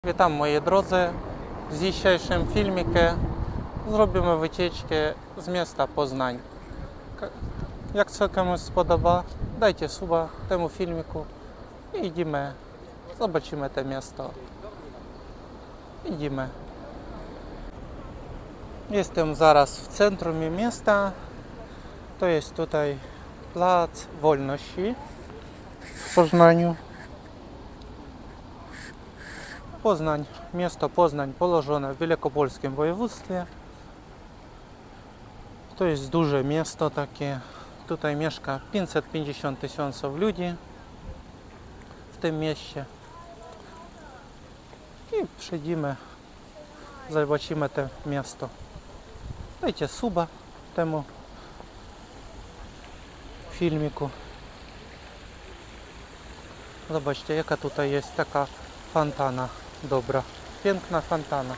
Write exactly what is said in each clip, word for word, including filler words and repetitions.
Witam moi drodzy, w dzisiejszym filmiku zrobimy wycieczkę z miasta Poznań. Jak co komuś spodoba, dajcie suba temu filmiku i idziemy, zobaczymy to miasto. Idziemy. Jestem zaraz w centrum miasta, to jest tutaj Plac Wolności w Poznaniu. Poznań, miasto Poznań położone w wielkopolskim województwie. To jest duże miasto takie. Tutaj mieszka pięćset pięćdziesiąt tysięcy ludzi w tym mieście. I przejdziemy, zobaczymy to miasto. Dajcie suba temu filmiku. Zobaczcie, jaka tutaj jest taka fontana. Dobra, piękna fontana.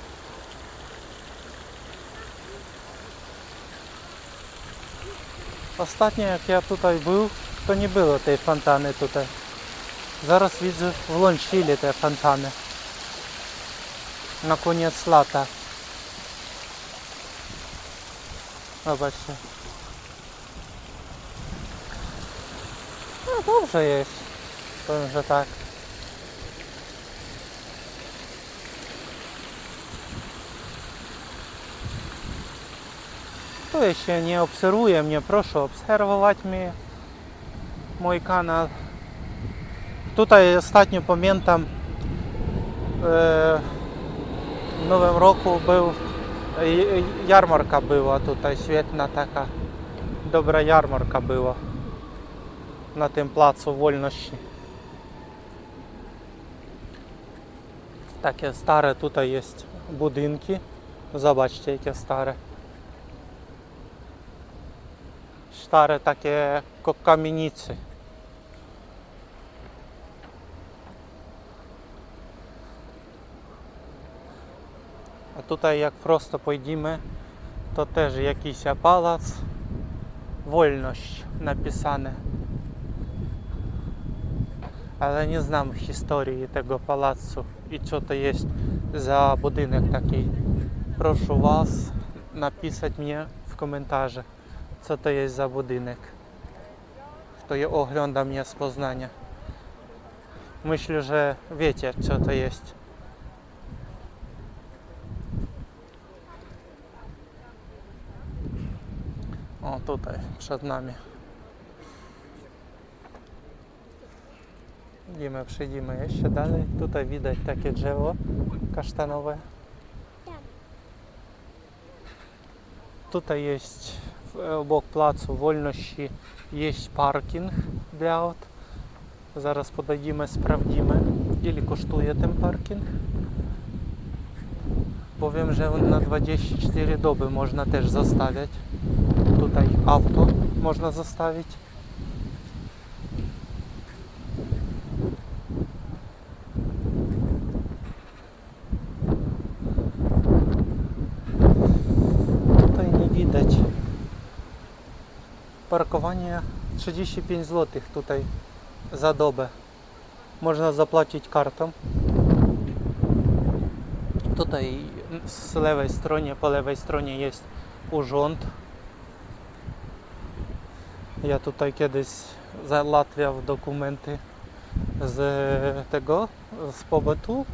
Ostatnio jak ja tutaj był, to nie było tej fontany tutaj. Zaraz widzę, włączyli te fontany. Na koniec lata. Zobaczcie. No dobrze jest. Powiem, że tak. Tu jeśli nie obserwuje mnie, proszę obserwować mnie, mój kanał. Tutaj ostatnio pamiętam, w Nowym Roku był, jarmarka była tutaj, świetna taka, dobra jarmarka była na tym Placu Wolności. Takie stare tutaj jest budynki, zobaczcie jakie stare. Stare takie kamienice. A tutaj jak prosto pójdziemy, to też jakiś pałac Wolność napisane. Ale nie znam historii tego pałacu i co to jest za budynek taki. Proszę was napisać mnie w komentarzach, co to jest za budynek, kto je ogląda mnie z Poznania. Myślę, że wiecie, co to jest. O, tutaj przed nami. Idziemy, przejdziemy jeszcze dalej. Tutaj widać takie drzewo kasztanowe. Tutaj jest obok Placu Wolności jest parking dla aut. Zaraz podejdziemy, sprawdzimy, ile kosztuje ten parking. Powiem, że na dwadzieścia cztery doby można też zostawiać. Tutaj auto można zostawić. Tutaj nie widać. Parkowanie trzydzieści pięć złotych tutaj za dobę. Można zapłacić kartą. Tutaj z lewej stronie, po lewej stronie jest urząd. Ja tutaj kiedyś załatwiał dokumenty z tego, z pobytu.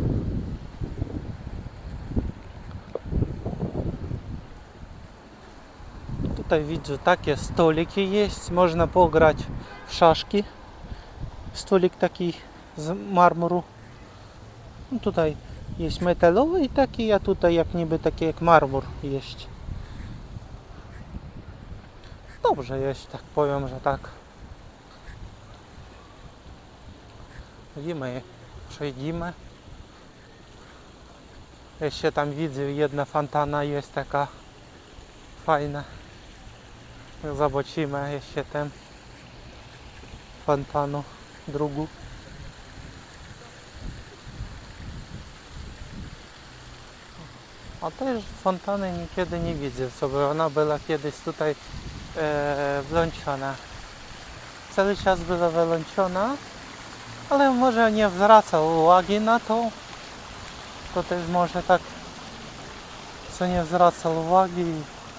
Tutaj widzę takie stoliki jest, można pograć w szaszki. Stolik taki z marmuru. No tutaj jest metalowy i taki, a tutaj jak niby taki jak marmur jest. Dobrze jest, tak powiem, że tak. Idziemy, przejdziemy. Jeszcze tam widzę, jedna fontana jest taka fajna. Zobaczymy jeszcze tę fontanę drugą. A też fontany niekiedy nie widzę sobie. Ona była kiedyś tutaj e, włączona. Cały czas była wyłączona, ale może nie zwracał uwagi na to, to też może tak, co nie zwracał uwagi.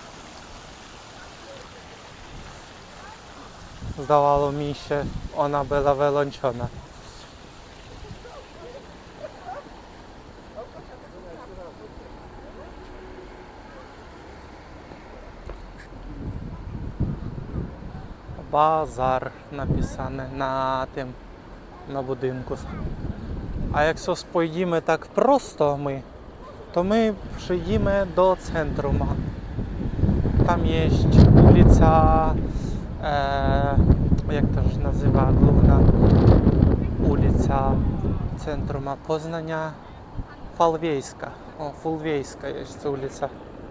Zdawało mi się, ona była wyłączona. Bazar napisane na tym, na budynku. A jak spojrzymy tak prosto my, to my przyjdziemy do centrum. Tam jest ulica, e, jak to się nazywa, główna ulica centrum Poznania, Fulwiejska. O, Fulwiejska jest ulica.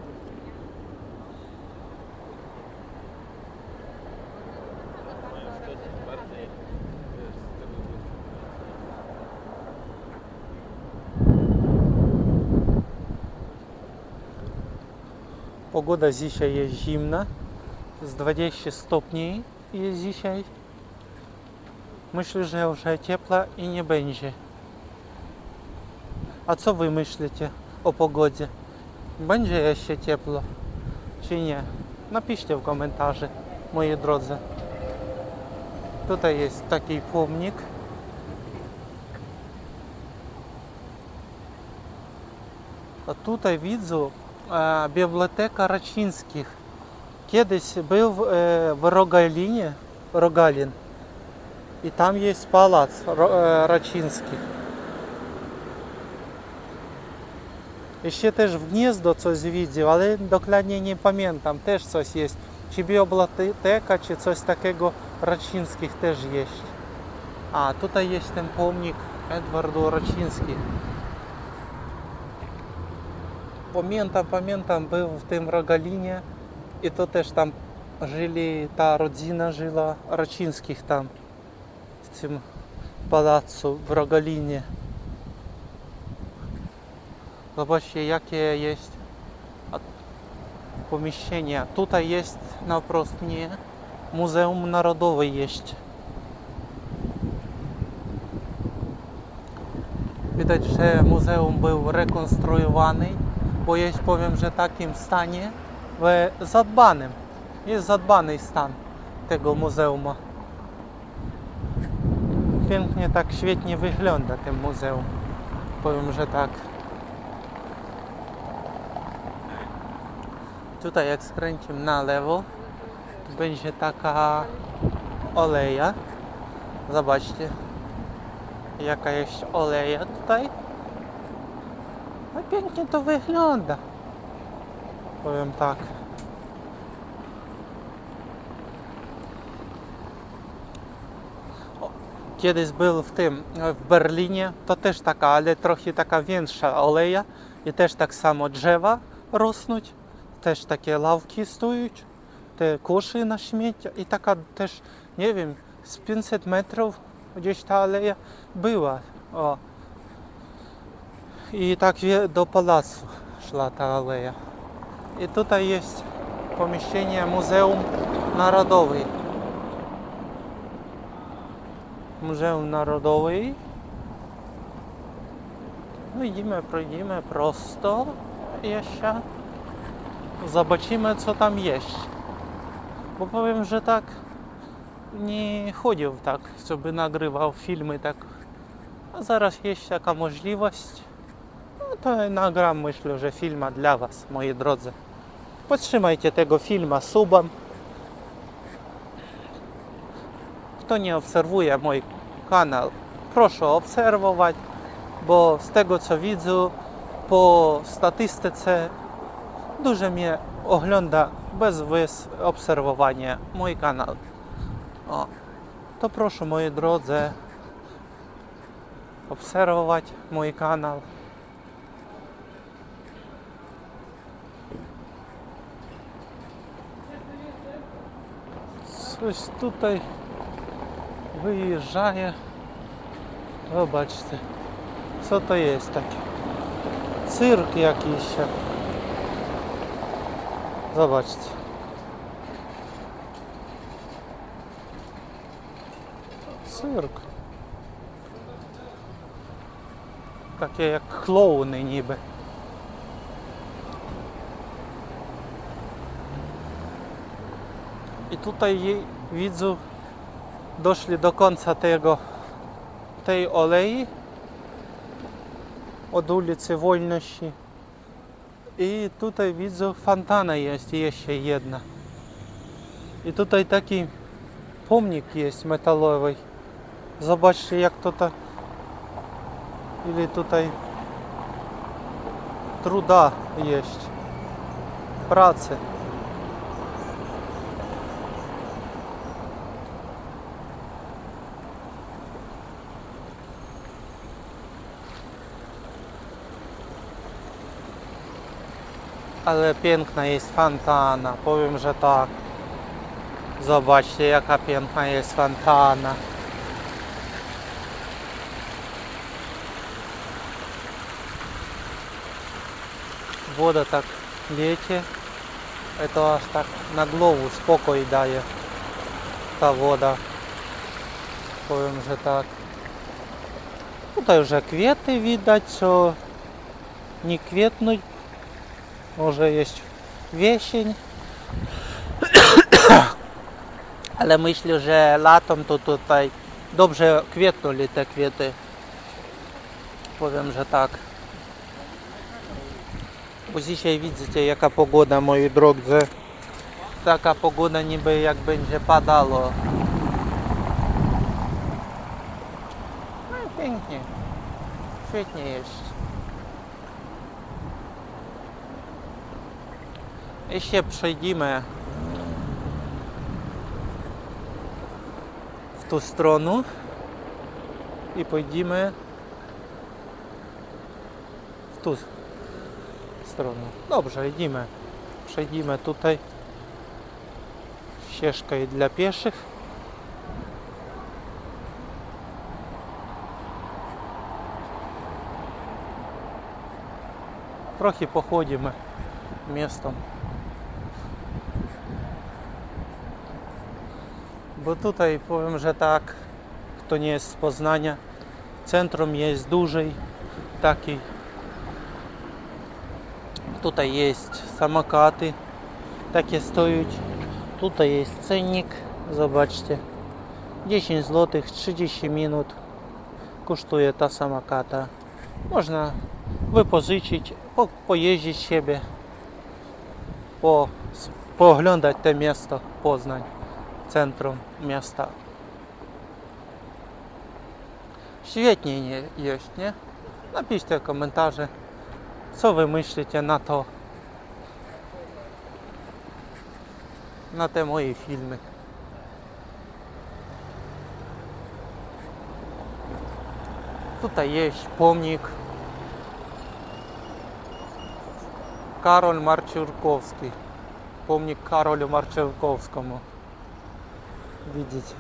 Pogoda dzisiaj jest zimna, z dwadzieścia stopni jest dzisiaj. Myślę, że już ciepła i nie będzie. A co wy myślicie o pogodzie? Będzie jeszcze ciepło, czy nie? Napiszcie w komentarzu, moi drodzy. Tutaj jest taki pomnik. A tutaj widzę e, biblioteka Raczyńskich. Kiedyś był e, w Rogalinie, Rogalin. I tam jest pałac e, Raczyńskich. Jeszcze też w Gniezdo coś widział, ale dokładnie nie pamiętam. Też coś jest. Czy biblioteka, czy coś takiego Raczyńskich też jest. A tutaj jest ten pomnik Edwardu Raczyńskich. Pamiętam, pamiętam, był w tym Rogalinie i to też tam żyli, ta rodzina żyła Raczyńskich tam, w tym pałacu w Rogalinie. Zobaczcie, jakie jest pomieszczenia. Tutaj jest naprost nie Muzeum Narodowe jest. Widać, że muzeum był rekonstruowany, bo jest, powiem, że w takim stanie w zadbanym. Jest zadbany stan tego muzeum. Pięknie, tak świetnie wygląda ten muzeum. Powiem, że tak. Tutaj jak skręcimy na lewo, to będzie taka aleja. Zobaczcie, jaka jest aleja tutaj. No pięknie to wygląda. Powiem tak. O, kiedyś był w tym, w Berlinie, to też taka, ale trochę taka większa aleja. I też tak samo drzewa rosnąć. Też takie ławki stoją, te koszy na śmiecia i taka też, nie wiem, z pięćset metrów gdzieś ta aleja była. O. I tak do pałacu szła ta aleja. I tutaj jest pomieszczenie Muzeum Narodowe. Muzeum Narodowe. No idziemy, przejdziemy prosto jeszcze. Zobaczymy, co tam jest. Bo powiem, że tak nie chodził tak, żeby nagrywał filmy tak. A zaraz jest taka możliwość. No to nagram, myślę, że filma dla was, moi drodzy. Podtrzymajcie tego filma subem. Kto nie obserwuje mój kanał, proszę obserwować, bo z tego co widzę po statystyce dużo mnie ogląda bez wys obserwowania mój kanał. O, to proszę, moi drodzy, obserwować mój kanał. Coś tutaj wyjeżdża. Zobaczcie, co to jest takie. Cyrk jakiś. Zobaczcie. Cyrk. таке як клоуни ніби. I tutaj widzę, doszli do końca tego, tej alei od ulicy Wolności. I tutaj widzę, fontana jest jeszcze jedna. I tutaj taki pomnik jest metalowy. Zobaczcie, jak to ta, ile tutaj truda jest, pracy. Ale piękna jest fontana, powiem, że tak. Zobaczcie, jaka piękna jest fontana. Woda tak lecie, to aż tak na głowę spokój daje ta woda. Powiem, że tak. Tutaj już kwiaty widać, co nie kwietną. Może jest wiesień. Ale myślę, że latem to tutaj dobrze kwietnęli te kwiaty. Powiem, że tak. Bo dzisiaj widzicie, jaka pogoda, moi drodzy. Taka pogoda niby jak będzie padało. No i pięknie. Świetnie jest. Jeszcze przejdziemy w tą stronę i pójdziemy w tą stronę. Dobrze, idziemy. Przejdziemy tutaj. Ścieżka i dla pieszych. Trochę pochodzimy miastem. Bo tutaj powiem, że tak, kto nie jest z Poznania, centrum jest dłużej, taki. Tutaj jest samokaty, takie stoją. Tutaj jest cennik, zobaczcie, dziesięć złotych, trzydzieści minut kosztuje ta samochata. Można wypożyczyć, po, pojeździć siebie, po, pooglądać to miasto Poznań. Centrum miasta. Świetnie nie jest, nie? Napiszcie komentarze, co wy myślicie na to, na te moje filmy. Tutaj jest pomnik Karol Marciurkowski. Pomnik Karolu Marciurkowskiemu. Widzicie.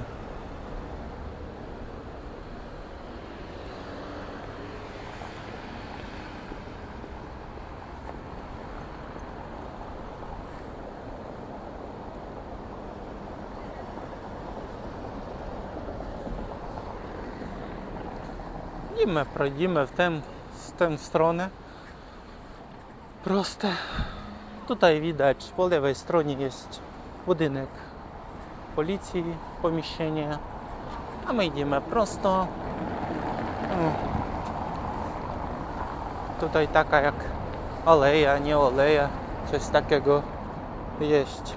Idziemy, prойдemy w tę, w tę stronę. Proste. Tutaj widać, po lewej stronie jest budynek policji, pomieszczenie, a my idziemy prosto. Tutaj taka jak aleja, nie aleja, coś takiego jest.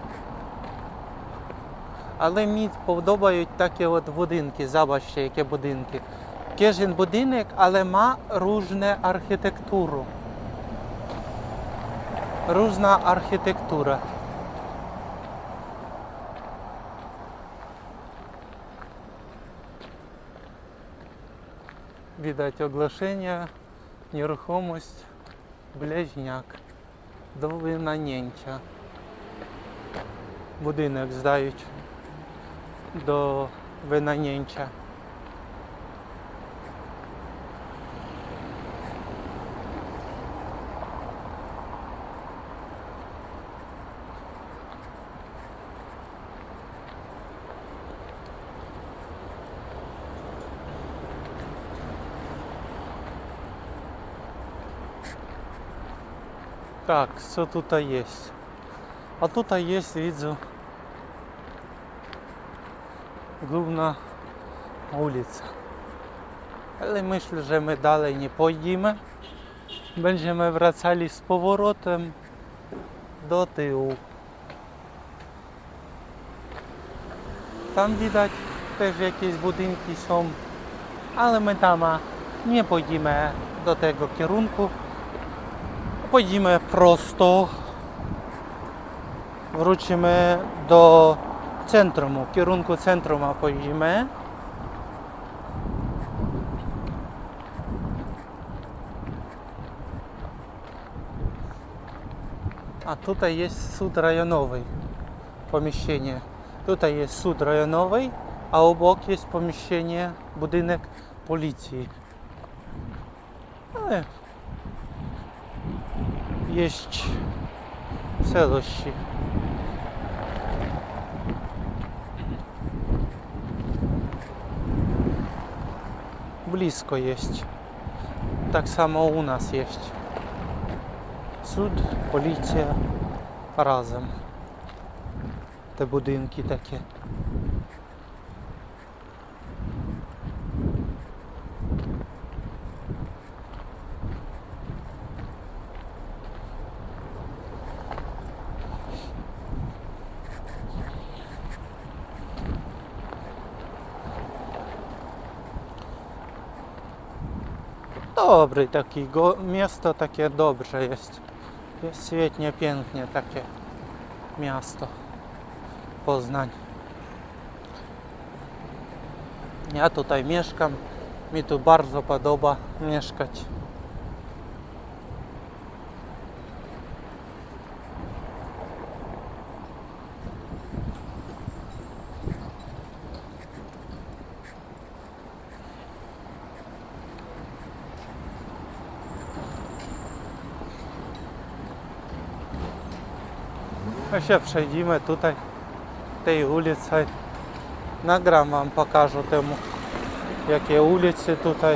Ale mi podobają takie od budynki, zobaczcie jakie budynki. Każdy budynek, ale ma różne architekturę. Różna architektura. Widać ogłoszenie, nieruchomość, Ближняк, do wynajęcia. Budynek zdają do wynajęcia. Tak, co tutaj jest? A tutaj jest, widzę, główna ulica. Ale myślę, że my dalej nie pójdziemy. Będziemy wracali z powrotem do tyłu. Tam widać też jakieś budynki są, ale my tam nie pójdziemy do tego kierunku. Pójdziemy prosto. Wrócimy do centrum, w kierunku centrum pójdziemy. A tutaj jest sąd rejonowy, pomieszczenie. Tutaj jest sąd rejonowy, a obok jest pomieszczenie, budynek policji. Ale jest w całości. Blisko jest. Tak samo u nas jest. Sąd, policja razem. Te budynki takie. Dobry taki go, miasto takie dobrze jest. Jest świetnie, pięknie takie miasto Poznań. Ja tutaj mieszkam, mi tu bardzo podoba mieszkać. My się przejdziemy tutaj, tej ulicy. Nagram wam, pokażę temu, jakie ulice tutaj.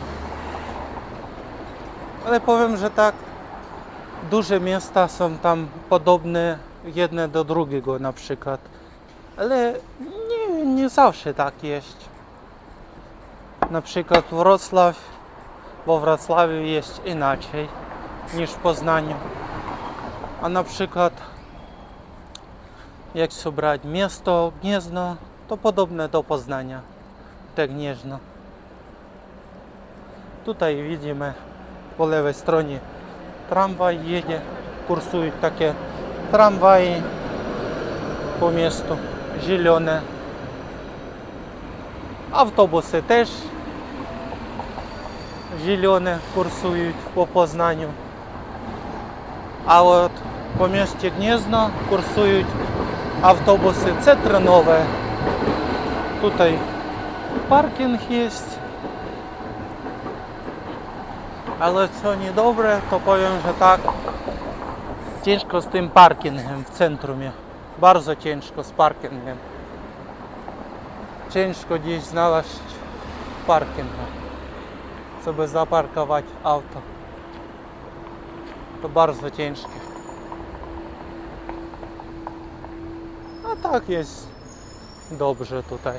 Ale powiem, że tak, duże miasta są tam podobne jedne do drugiego na przykład. Ale nie, nie zawsze tak jest. Na przykład Wrocław, bo w Wrocławiu jest inaczej niż w Poznaniu. A na przykład jak się brać miasto Gniezno, to podobne do Poznania, te Gniezno. Tutaj widzimy po lewej stronie tramwaj jedzie, kursują takie tramwaje po miestu, zielone. Autobusy też zielone kursują po Poznaniu. A от po mieście Gniezno kursują autobusy cytrynowe. Tutaj parking jest. Ale co niedobre, to powiem, że tak, ciężko z tym parkingiem w centrum. Bardzo ciężko z parkingiem. Ciężko gdzieś znaleźć parking, żeby zaparkować auto. To bardzo ciężkie. A tak jest dobrze tutaj.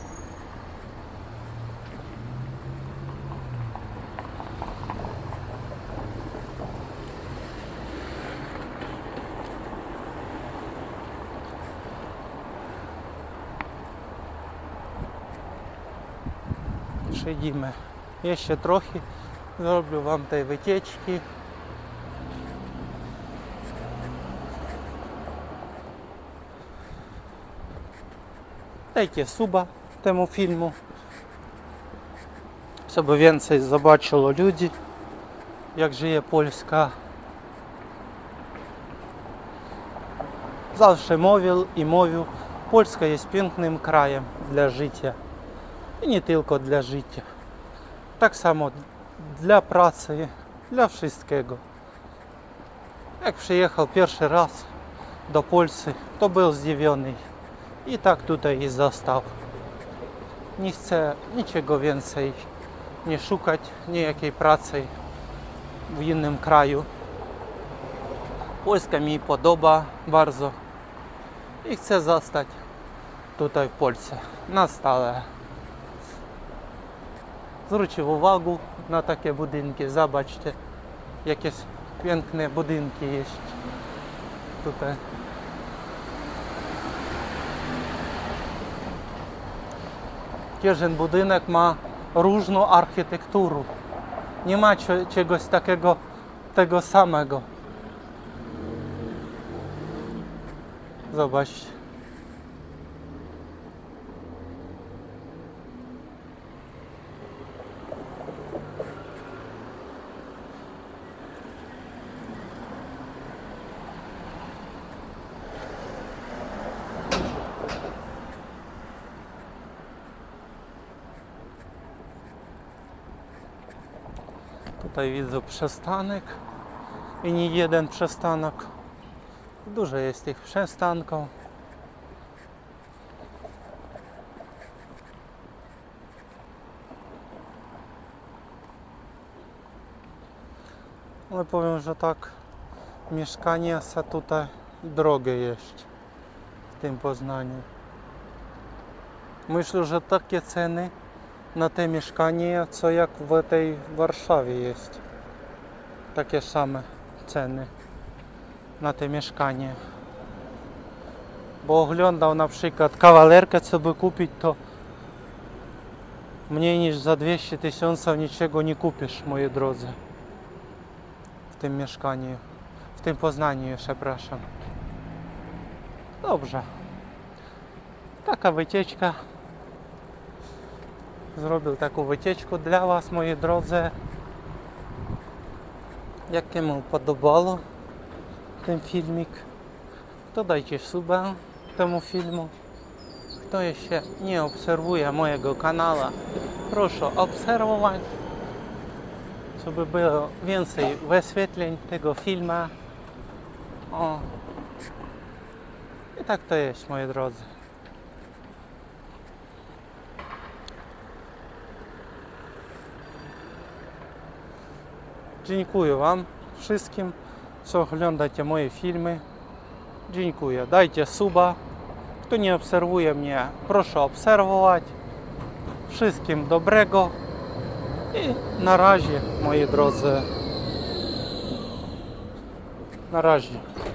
Przejdziemy jeszcze trochę, zrobię wam tej wycieczki. Dajcie suba temu filmu, żeby więcej zobaczyło ludzi, jak żyje Polska. Zawsze mówił i mówił, Polska jest pięknym krajem dla życia. I nie tylko dla życia. Tak samo dla pracy, dla wszystkiego. Jak przyjechał pierwszy raz do Polski, to był zdziwiony. I tak tutaj został. Nie chcę niczego więcej nie szukać, niejakiej pracy w innym kraju. Polska mi podoba bardzo i chcę zostać tutaj w Polsce na stałe. Zwróćcie uwagę na takie budynki, zobaczcie, jakie piękne budynki jest tutaj. Każdy budynek ma różną architekturę. Nie ma czegoś takiego tego samego. Zobaczcie. Tutaj widzę przystanek i nie jeden przystanek. Dużo jest tych przystanków. Ale powiem, że tak, mieszkanie są tutaj drogie jest w tym Poznaniu. Myślę, że takie ceny na te mieszkanie, co jak w tej Warszawie jest. Takie same ceny na te mieszkanie. Bo oglądał na przykład kawalerkę, co by kupić, to mniej niż za dwieście tysięcy niczego nie kupisz, moi drodzy. W tym mieszkaniu, w tym Poznaniu, przepraszam. Dobrze. Taka wycieczka. Zrobił taką wycieczkę dla Was, moi drodzy. Jak mu podobało ten filmik, to dajcie suba temu filmu. Kto jeszcze nie obserwuje mojego kanału, proszę obserwować, żeby było więcej wyświetleń tego filmu. O. I tak to jest, moi drodzy. Dziękuję Wam wszystkim, co oglądacie moje filmy. Dziękuję. Dajcie suba. Kto nie obserwuje mnie, proszę obserwować. Wszystkim dobrego i na razie, moi drodzy. Na razie.